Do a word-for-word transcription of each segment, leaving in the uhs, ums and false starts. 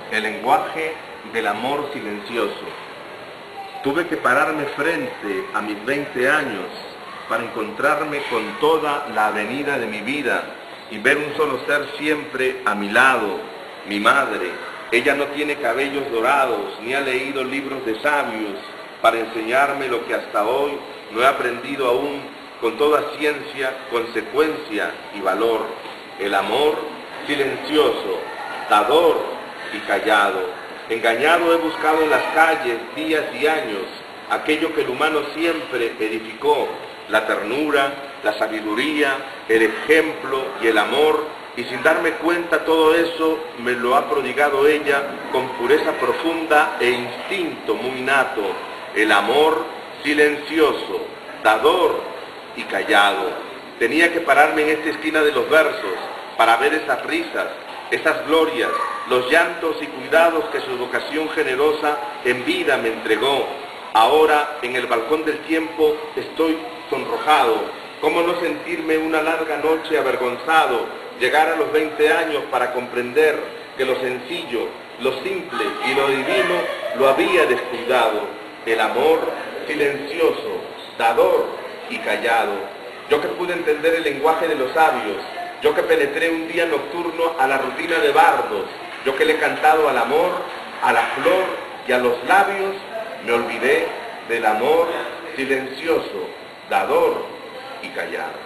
El lenguaje del amor silencioso. Tuve que pararme frente a mis veinte años para encontrarme con toda la avenida de mi vida y ver un solo ser siempre a mi lado, mi madre. Ella no tiene cabellos dorados, ni ha leído libros de sabios para enseñarme lo que hasta hoy no he aprendido aún con toda ciencia, consecuencia y valor. El amor silencioso, dador y callado. Engañado he buscado en las calles, días y años, aquello que el humano siempre edificó, la ternura, la sabiduría, el ejemplo y el amor, y sin darme cuenta todo eso me lo ha prodigado ella con pureza profunda e instinto muy nato. El amor silencioso, dador y callado. Tenía que pararme en esta esquina de los versos para ver esas risas, esas glorias, los llantos y cuidados que su vocación generosa en vida me entregó. Ahora, en el balcón del tiempo, estoy sonrojado. ¿Cómo no sentirme una larga noche avergonzado? Llegar a los veinte años para comprender que lo sencillo, lo simple y lo divino lo había descuidado. El amor silencioso, dador y callado. Yo que pude entender el lenguaje de los sabios, yo que penetré un día nocturno a la rutina de bardos, yo que le he cantado al amor, a la flor y a los labios, me olvidé del amor silencioso, dador y callado.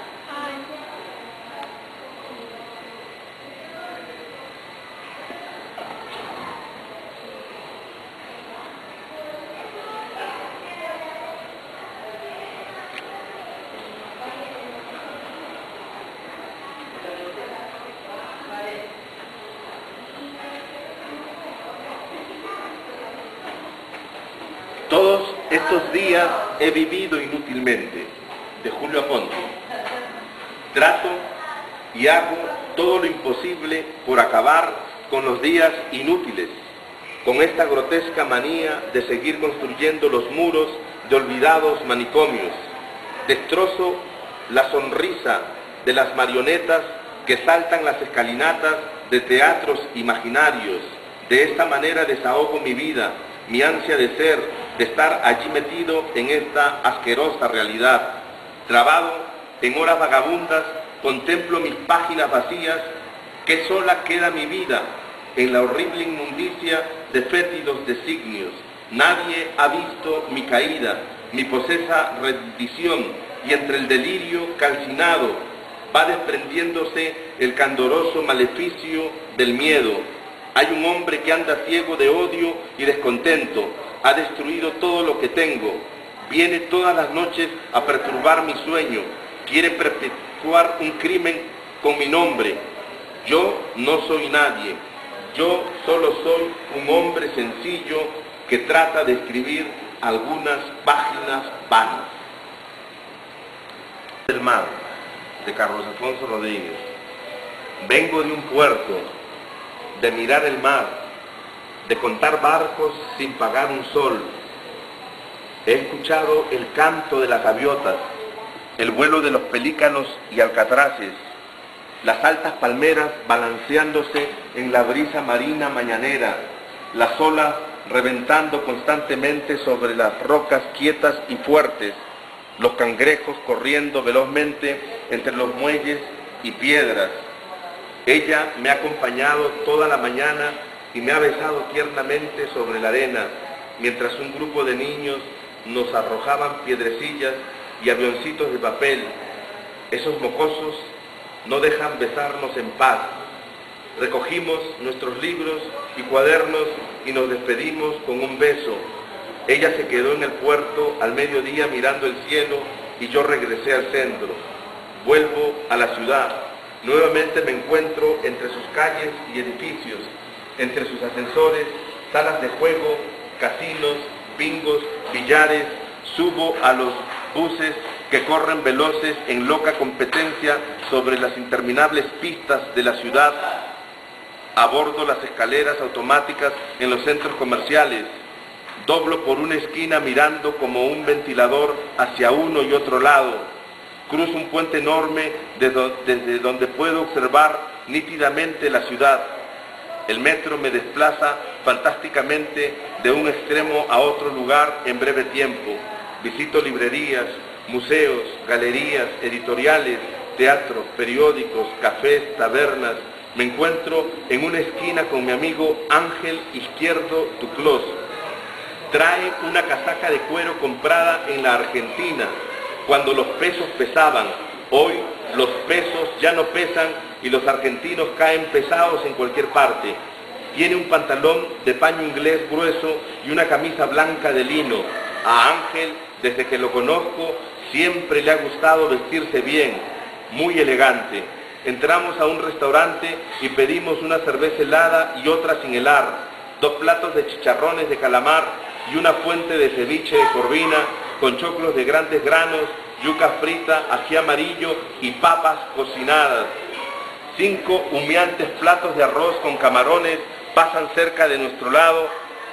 Todos estos días he vivido inútilmente, de Julio Aponte. Trato y hago todo lo imposible por acabar con los días inútiles, con esta grotesca manía de seguir construyendo los muros de olvidados manicomios. Destrozo la sonrisa de las marionetas que saltan las escalinatas de teatros imaginarios. De esta manera desahogo mi vida, mi ansia de ser, de estar allí metido en esta asquerosa realidad. Trabado en horas vagabundas, contemplo mis páginas vacías, que sola queda mi vida en la horrible inmundicia de fétidos designios. Nadie ha visto mi caída, mi posesa rendición, y entre el delirio calcinado va desprendiéndose el candoroso maleficio del miedo. Hay un hombre que anda ciego de odio y descontento, ha destruido todo lo que tengo, viene todas las noches a perturbar mi sueño, quiere perpetuar un crimen con mi nombre. Yo no soy nadie, yo solo soy un hombre sencillo que trata de escribir algunas páginas vanas. El mar, de Carlos Alfonso Rodríguez. Vengo de un puerto, de mirar el mar, de contar barcos sin pagar un sol. He escuchado el canto de las gaviotas, el vuelo de los pelícanos y alcatraces, las altas palmeras balanceándose en la brisa marina mañanera, las olas reventando constantemente sobre las rocas quietas y fuertes, los cangrejos corriendo velozmente entre los muelles y piedras. Ella me ha acompañado toda la mañana y me ha besado tiernamente sobre la arena, mientras un grupo de niños nos arrojaban piedrecillas y avioncitos de papel. Esos mocosos no dejan besarnos en paz. Recogimos nuestros libros y cuadernos y nos despedimos con un beso. Ella se quedó en el puerto al mediodía mirando el cielo y yo regresé al centro. Vuelvo a la ciudad. Nuevamente me encuentro entre sus calles y edificios, entre sus ascensores, salas de juego, casinos, bingos, billares. Subo a los buses que corren veloces en loca competencia sobre las interminables pistas de la ciudad. Abordo las escaleras automáticas en los centros comerciales. Doblo por una esquina mirando como un ventilador hacia uno y otro lado. Cruzo un puente enorme desde donde puedo observar nítidamente la ciudad. El metro me desplaza fantásticamente de un extremo a otro lugar en breve tiempo. Visito librerías, museos, galerías, editoriales, teatros, periódicos, cafés, tabernas. Me encuentro en una esquina con mi amigo Ángel Izquierdo Duclos. Trae una casaca de cuero comprada en la Argentina, cuando los pesos pesaban. Hoy los pesos ya no pesan y los argentinos caen pesados en cualquier parte. Tiene un pantalón de paño inglés grueso y una camisa blanca de lino. A Ángel, desde que lo conozco, siempre le ha gustado vestirse bien, muy elegante. Entramos a un restaurante y pedimos una cerveza helada y otra sin helar, dos platos de chicharrones de calamar y una fuente de ceviche de corvina con choclos de grandes granos, yuca frita, ají amarillo y papas cocinadas. Cinco humeantes platos de arroz con camarones pasan cerca de nuestro lado.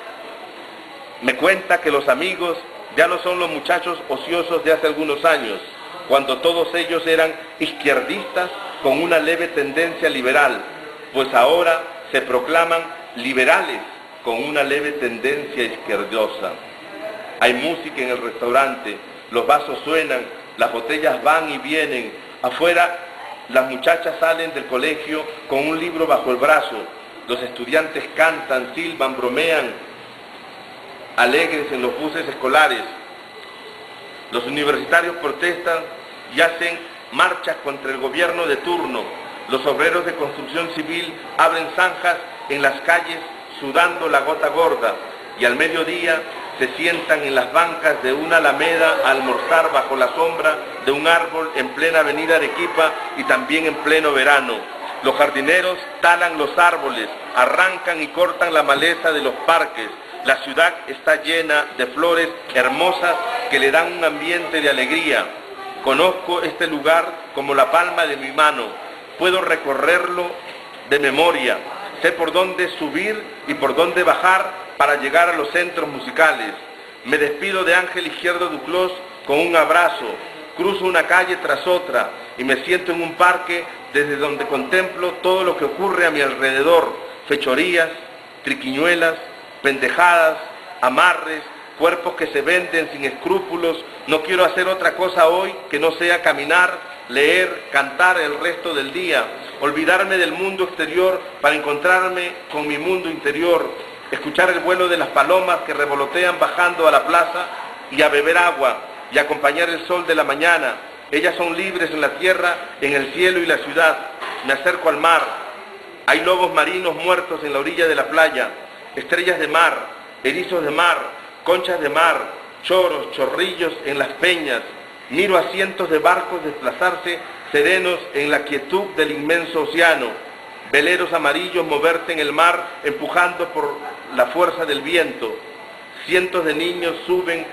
Me cuenta que los amigos ya no son los muchachos ociosos de hace algunos años, cuando todos ellos eran izquierdistas con una leve tendencia liberal, pues ahora se proclaman liberales con una leve tendencia izquierdosa. Hay música en el restaurante, los vasos suenan, las botellas van y vienen. Afuera, las muchachas salen del colegio con un libro bajo el brazo. Los estudiantes cantan, silban, bromean, alegres en los buses escolares. Los universitarios protestan y hacen marchas contra el gobierno de turno. Los obreros de construcción civil abren zanjas en las calles sudando la gota gorda y al mediodía se sientan en las bancas de una alameda a almorzar bajo la sombra de un árbol en plena avenida Arequipa y también en pleno verano. Los jardineros talan los árboles, arrancan y cortan la maleza de los parques. La ciudad está llena de flores hermosas que le dan un ambiente de alegría. Conozco este lugar como la palma de mi mano. Puedo recorrerlo de memoria. Sé por dónde subir y por dónde bajar para llegar a los centros musicales. Me despido de Ángel Izquierdo Duclos con un abrazo. Cruzo una calle tras otra y me siento en un parque desde donde contemplo todo lo que ocurre a mi alrededor. Fechorías, triquiñuelas, pendejadas, amarres, cuerpos que se venden sin escrúpulos. No quiero hacer otra cosa hoy que no sea caminar, leer, cantar el resto del día, olvidarme del mundo exterior para encontrarme con mi mundo interior, escuchar el vuelo de las palomas que revolotean bajando a la plaza y a beber agua y acompañar el sol de la mañana. Ellas son libres en la tierra, en el cielo y la ciudad. Me acerco al mar. Hay lobos marinos muertos en la orilla de la playa, estrellas de mar, erizos de mar, conchas de mar, choros, chorrillos en las peñas. Miro a cientos de barcos desplazarse serenos en la quietud del inmenso océano. Veleros amarillos moverse en el mar empujando por la fuerza del viento. Cientos de niños suben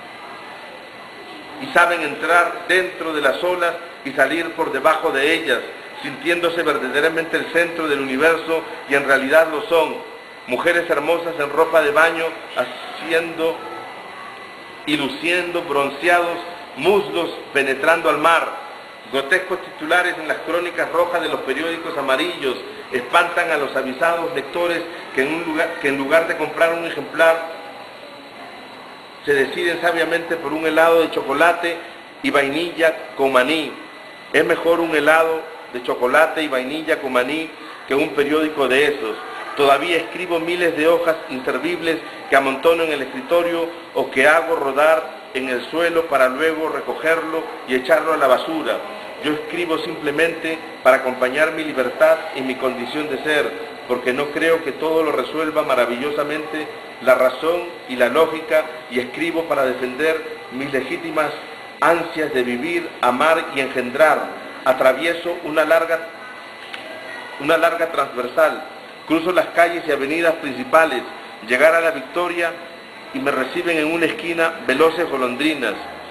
y saben entrar dentro de las olas y salir por debajo de ellas, sintiéndose verdaderamente el centro del universo y en realidad lo son. Mujeres hermosas en ropa de baño haciendo y luciendo bronceados muslos penetrando al mar. Grotescos titulares en las crónicas rojas de los periódicos amarillos espantan a los avisados lectores que en, un lugar, que en lugar de comprar un ejemplar se deciden sabiamente por un helado de chocolate y vainilla con maní. Es mejor un helado de chocolate y vainilla con maní que un periódico de esos. Todavía escribo miles de hojas inservibles que amontono en el escritorio o que hago rodar en el suelo para luego recogerlo y echarlo a la basura. Yo escribo simplemente para acompañar mi libertad y mi condición de ser, porque no creo que todo lo resuelva maravillosamente la razón y la lógica, y escribo para defender mis legítimas ansias de vivir, amar y engendrar. Atravieso una larga, una larga transversal, cruzo las calles y avenidas principales, llegar a la Victoria y me reciben en una esquina veloces golondrinas.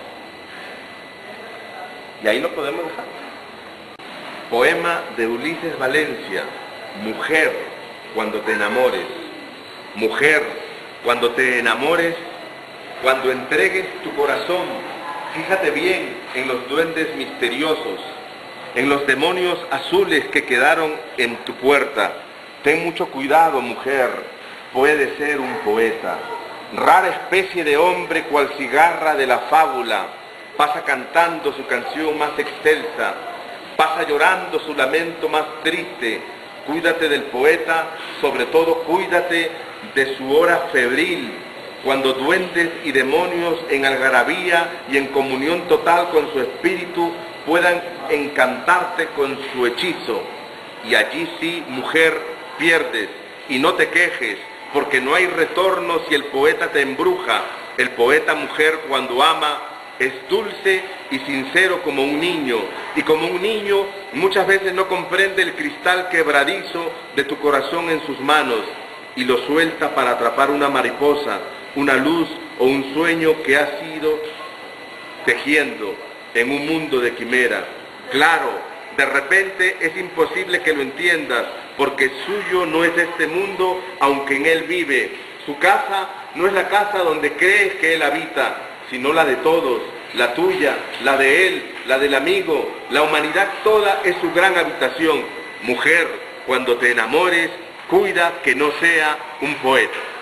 Y ahí lo podemos dejar. Poema de Ulises Valencia. Mujer, cuando te enamores. Mujer, cuando te enamores, cuando entregues tu corazón, fíjate bien en los duendes misteriosos, en los demonios azules que quedaron en tu puerta. Ten mucho cuidado, mujer, puede ser un poeta. Rara especie de hombre cual cigarra de la fábula, pasa cantando su canción más excelsa, pasa llorando su lamento más triste. Cuídate del poeta, sobre todo cuídate de su hora febril, cuando duendes y demonios en algarabía y en comunión total con su espíritu puedan encantarte con su hechizo. Y allí sí, mujer, pierdes, y no te quejes, porque no hay retorno si el poeta te embruja. El poeta, mujer, cuando ama, es dulce y sincero como un niño, y como un niño muchas veces no comprende el cristal quebradizo de tu corazón en sus manos, y lo suelta para atrapar una mariposa, una luz o un sueño que ha sido tejiendo en un mundo de quimera. Claro, de repente es imposible que lo entiendas, porque suyo no es este mundo, aunque en él vive. Su casa no es la casa donde crees que él habita, sino la de todos, la tuya, la de él, la del amigo. La humanidad toda es su gran habitación. Mujer, cuando te enamores, cuida que no sea un poeta.